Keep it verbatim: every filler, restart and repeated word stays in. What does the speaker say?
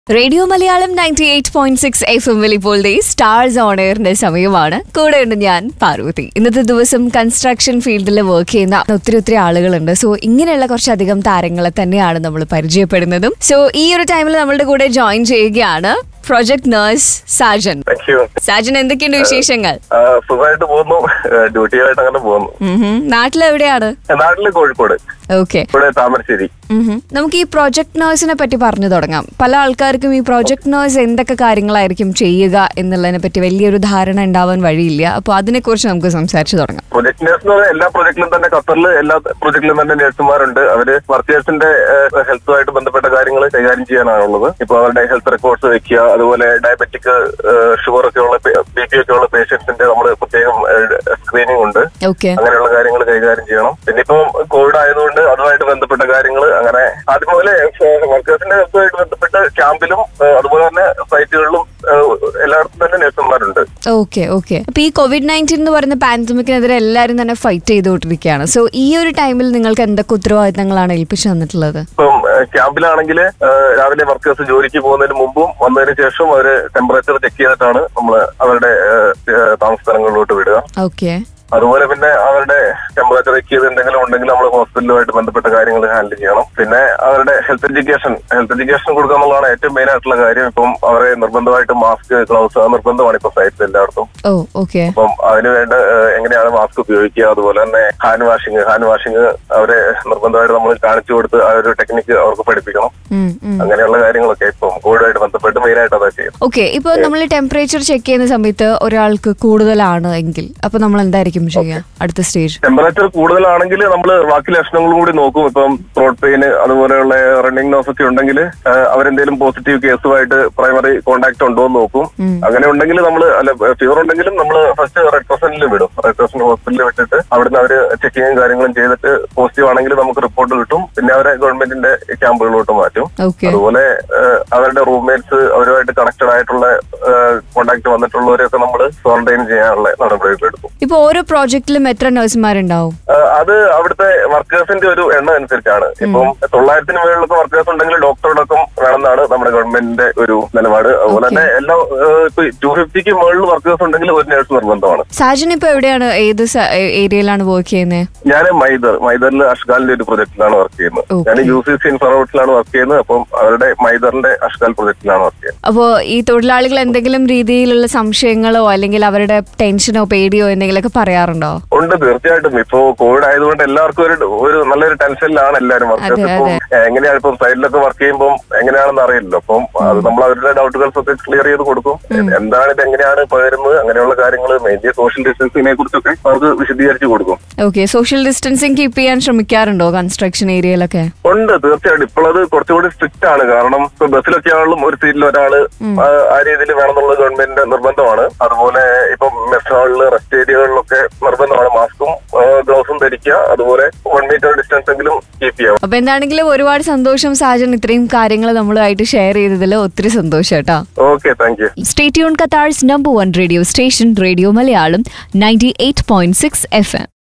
Radio Malayalam ninety eight point six F എമ്മിൽ ഇപ്പോൾ stars on എയറിന്റെ സമയമാണ്. കൂടെയുണ്ട് ഞാൻ പാർവതി. ഇന്നത്തെ ദിവസം കൺസ്ട്രക്ഷൻ ഫീൽഡിൽ വർക്ക് ചെയ്യുന്ന ഒത്തിരി ഒത്തിരി ആളുകളുണ്ട്. സോ ഇങ്ങനെയുള്ള കുറച്ചധികം താരങ്ങളെ തന്നെയാണ് നമ്മൾ പരിചയപ്പെടുന്നതും. സോ ഈ ഒരു ടൈമിൽ നമ്മളുടെ കൂടെ ജോയിൻ ചെയ്യുകയാണ് പ്രോജക്ട് നഴ്സ് സാജൻ. സാജൻ, എന്തൊക്കെയുണ്ട് വിശേഷങ്ങൾ? സുഖമായിട്ട് പോകുന്നു, ഡ്യൂട്ടിയായിട്ട് അങ്ങനെ പോകുന്നു. നാട്ടിലെവിടെയാണ്? നാട്ടില് കോഴിക്കോട്. ഓക്കെ, താമരശ്ശേരി. നമുക്ക് ഈ പ്രോജക്ട് നഴ്സിനെ പറ്റി പറഞ്ഞു തുടങ്ങാം. പല ആൾക്കാർക്കും ഈ പ്രോജക്ട് നഴ്സ് എന്തൊക്കെ കാര്യങ്ങളായിരിക്കും ചെയ്യുക എന്നുള്ളതിനെ പറ്റി വലിയൊരു ധാരണ ഉണ്ടാവാൻ വഴിയില്ല. അപ്പൊ അതിനെ കുറിച്ച് നമുക്ക് സംസാരിച്ചു തുടങ്ങാം. പ്രൊജക്ട് നഴ്സ് എന്ന് പറഞ്ഞാൽ എല്ലാ പ്രൊജക്റ്റിലും തന്നെ ഖത്തറിൽ എല്ലാ പ്രൊജക്റ്റിലും തന്നെ നഴ്സുമാരുണ്ട്. അവര് വർക്കേഴ്സിന്റെ ഹെൽത്തുമായിട്ട് ബന്ധപ്പെട്ട കാര്യങ്ങൾ കൈകാര്യം ചെയ്യാനാണുള്ളത്. ഇപ്പൊ അവരുടെ ഹെൽത്ത് റെക്കോർഡ്സ് വെക്കുക, അതുപോലെ ഡയബറ്റിക്, ഷുഗർ ഒക്കെ ഉള്ള ബി പി ഒക്കെ ഉള്ള പേഷ്യൻസിന്റെ നമ്മൾ പ്രത്യേകം സ്ക്രീനിങ് ഉണ്ട്. അങ്ങനെയുള്ള കാര്യങ്ങൾ കൈകാര്യം ചെയ്യണം. പിന്നെ ഇപ്പം കോവിഡ് ആയതുകൊണ്ട് അതുമായിട്ട് ബന്ധപ്പെട്ട കാര്യങ്ങൾ അങ്ങനെ ആദ്യം മുതലേ വർക്കേഴ്സിന്റെ ഹെൽത്തുമായിട്ട് ബന്ധപ്പെട്ട് ക്യാമ്പിലും അതുപോലെ തന്നെ സൈറ്റുകളിലും എല്ലായിടത്തും തന്നെ നഴ്സുമാരുണ്ട്. ഓക്കെ ഓക്കെ അപ്പൊ ഈ കോവിഡ് നയൻറ്റീൻ എന്ന് പറയുന്ന പാൻഡമിക്കിനെതിരെ എല്ലാവരും തന്നെ ഫൈറ്റ് ചെയ്തുകൊണ്ടിരിക്കുകയാണ്. സോ ഈ ഒരു ടൈമിൽ നിങ്ങൾക്ക് എന്തൊക്കെ ഉത്തരവാദിത്തങ്ങളാണ് ഏൽപ്പിച്ചു തന്നിട്ടുള്ളത്? ഇപ്പം ക്യാമ്പിലാണെങ്കിൽ രാവിലെ വർക്കേഴ്സ് ജോലിക്ക് പോകുന്നതിന് മുമ്പും വന്നതിന് ശേഷം അവര് ടെമ്പറേച്ചർ ചെക്ക് ചെയ്തിട്ടാണ് നമ്മൾ അവരുടെ താമസ സ്ഥലങ്ങളിലോട്ട് വിടുക. ഓക്കെ, അതുപോലെ പിന്നെ അവരുടെ ടെമ്പറേച്ചർ ചെക്ക് ചെയ്ത് എന്തെങ്കിലും ഉണ്ടെങ്കിൽ നമ്മൾ ഹോസ്പിറ്റലുമായിട്ട് ബന്ധപ്പെട്ട കാര്യങ്ങൾ ഹാൻഡിൽ ചെയ്യണം. പിന്നെ അവരുടെ ഹെൽത്ത് എഡ്യൂക്കേഷൻ ഹെൽത്ത് എഡ്യൂക്കേഷൻ കൊടുക്കുക എന്നുള്ളതാണ് ഏറ്റവും മെയിൻ ആയിട്ടുള്ള കാര്യം. ഇപ്പം അവരെ നിർബന്ധമായിട്ട് മാസ്ക്, ഗ്ലൗസ് നിർബന്ധമാണ് ഇപ്പൊ സൈറ്റിൽ എല്ലായിടത്തും. അപ്പം അതിനുവേണ്ട എങ്ങനെയാണ് മാസ്ക് ഉപയോഗിക്കുക, അതുപോലെ തന്നെ ഹാൻഡ് വാഷിങ് ഹാൻഡ് വാഷിങ് അവരെ നിർബന്ധമായിട്ട് നമ്മൾ കാണിച്ചു കൊടുത്ത് ആ ഒരു ടെക്നിക്ക് അവർക്ക് പഠിപ്പിക്കണം. അങ്ങനെയുള്ള കാര്യങ്ങളൊക്കെ ഇപ്പം കോവിഡുമായിട്ട് ബന്ധപ്പെട്ട് മെയിൻ ആയിട്ട് അതാ ചെയ്യും. ഓക്കെ, ഇപ്പൊ നമ്മൾ ടെമ്പറേച്ചർ ചെക്ക് ചെയ്യുന്ന സമയത്ത് ഒരാൾക്ക് കൂടുതലാണ് എങ്കിൽ അപ്പൊ നമ്മൾ എന്തായിരിക്കും അടുത്ത സ്റ്റേജ്? ടെമ്പറേച്ചർ കൂടുതലാണെങ്കിൽ നമ്മൾ ബാക്കി ലക്ഷണങ്ങളും കൂടി നോക്കും. ഇപ്പം ത്രോട്ട് പെയിൻ, അതുപോലെയുള്ള റണ്ണിംഗ് നോസ് ഒക്കെ ഉണ്ടെങ്കിൽ അവരെന്തെങ്കിലും പോസിറ്റീവ് കേസുമായിട്ട് പ്രൈമറി കോൺടാക്ട് ഉണ്ടോ എന്ന് നോക്കും. അങ്ങനെ ഉണ്ടെങ്കിൽ നമ്മൾ അല്ല ഫീവർ ഉണ്ടെങ്കിലും നമ്മൾ ഫസ്റ്റ് റെഡ് ക്രോസിൽ വിടും. റെഡ് ക്രോസിന്റെ ഹോസ്പിറ്റലിൽ വിട്ടിട്ട് അവിടുന്ന് അവര് ചെക്കിങ്ങും കാര്യങ്ങളും ചെയ്തിട്ട് പോസിറ്റീവ് ആണെങ്കിൽ നമുക്ക് റിപ്പോർട്ട് കിട്ടും. പിന്നെ അവരെ ഗവൺമെന്റിന്റെ ക്യാമ്പുകളിലോട്ട് മാറ്റും. അതുപോലെ അവരുടെ റൂംമേറ്റ്സ്, അവരുമായിട്ട് കണക്റ്റഡ് ആയിട്ടുള്ള കോൺടാക്ട് വന്നിട്ടുള്ളവരെയൊക്കെ നമ്മൾ ക്വാറന്റൈൻ ചെയ്യാനുള്ള നടപടികൾ എടുക്കും. ഇപ്പൊ ഓരോ പ്രോജക്റ്റിലും എത്ര നഴ്സുമാരുണ്ടാവും? അത് അവിടുത്തെ വർക്കേഴ്സിന്റെ ഒരു എണ്ണം അനുസരിച്ചാണ്. ഇപ്പം തൊള്ളായിരത്തിന് മുകളിലൊക്കെ വർക്കേഴ്സ് ഉണ്ടെങ്കിൽ ഡോക്ടറോടൊപ്പം വേണമെന്നാണ് നമ്മുടെ ഗവൺമെന്റിന്റെ ഒരു നിലപാട്. അതുപോലെ തന്നെ എല്ലാ ഇപ്പൊ ടു ഫിഫ്റ്റിക്ക് മുകളിൽ വർക്കേഴ്സ് ഉണ്ടെങ്കിൽ ഒരു നഴ്സ് നിർബന്ധമാണ്. സാജൻ ഇപ്പൊ എവിടെയാണ്, ഏത് ഏരിയയിലാണ് വർക്ക് ചെയ്യുന്നത്? ഞാൻ മൈദർ മൈദറിൽ അഷ്കാലിന്റെ ഒരു പ്രൊജക്ടിലാണ് വർക്ക് ചെയ്യുന്നത്. ഞാൻ യു സി സി ഇൻഫ്രാറോട്ടിലാണ് വർക്ക് ചെയ്യുന്നത്. അപ്പം അവരുടെ മൈദറിന്റെ അഷ്കാൽ പ്രൊജക്ടിലാണ് വർക്ക് ചെയ്യുന്നത്. അപ്പോ ഈ തൊഴിലാളികൾ എന്തെങ്കിലും രീതിയിലുള്ള സംശയങ്ങളോ അല്ലെങ്കിൽ അവരുടെ ടെൻഷനോ പേടിയോ എന്തെങ്കിലുമൊക്കെ പറയാറുണ്ടോ? ഉണ്ട്, തീർച്ചയായിട്ടും. ഇപ്പോ കോവിഡ് ആയതുകൊണ്ട് എല്ലാവർക്കും ഒരു ഒരു നല്ലൊരു ടെൻഷനിലാണ് എല്ലാവരും. വർക്കേഴ്സ് ഇപ്പം എങ്ങനെയാണ് ഇപ്പം സൈഡിലൊക്കെ വർക്ക് ചെയ്യുമ്പോൾ എങ്ങനെയാണെന്ന് അറിയില്ലല്ലോ. അപ്പം അത് നമ്മൾ അവരുടെ ഡൗട്ടുകൾസ് ഒക്കെ ക്ലിയർ ചെയ്ത് കൊടുക്കും. എന്താണ് ഇത്, എങ്ങനെയാണ് പകരുന്നത്, അങ്ങനെയുള്ള കാര്യങ്ങൾ, മെയിൻലി സോഷ്യൽ ഡിസ്റ്റൻസിനെ കുറിച്ചൊക്കെ അവർക്ക് വിശദീകരിച്ച് കൊടുക്കും. ഓക്കെ, സോഷ്യൽ ഡിസ്റ്റൻസിങ് കീപ്പ് ചെയ്യാൻ ശ്രമിക്കാറുണ്ടോ കൺസ്ട്രക്ഷൻ ഏരിയയിലൊക്കെ? ഉണ്ട്, തീർച്ചയായിട്ടും. ഇപ്പോൾ അത് കുറച്ചുകൂടി സ്ട്രിക്റ്റ് ആണ്. കാരണം ഇപ്പൊ ബസ്സിലൊക്കെ ആണെങ്കിലും ഒരു സീറ്റിൽ ഒരാള് ആ രീതിയിൽ വേണമെന്നുള്ളത് ഗവൺമെന്റിന്റെ നിർബന്ധമാണ്. അതുപോലെ ഇപ്പം മെസ് ഹാളില്, റെസ്റ്റ് ഏരിയകളിലൊക്കെ നിർബന്ധമാണ് മാസ്കും ഗ്ലൗസും ധരിക്കുക. അതുപോലെ വൺ മീറ്റർ ഡിസ്റ്റൻസ് എങ്കിലും കീപ്പ് ചെയ്യാം. അപ്പൊ എന്താണെങ്കിലും ഒരുപാട് സന്തോഷം സാജൻ, ഇത്രയും കാര്യങ്ങൾ നമ്മളുമായിട്ട് ഷെയർ ചെയ്തതിൽ ഒത്തിരി സന്തോഷം കേട്ടോ. Okay, thank you. Stay tune, Qatar's number one radio station radio Malayalam ninety eight point six F M.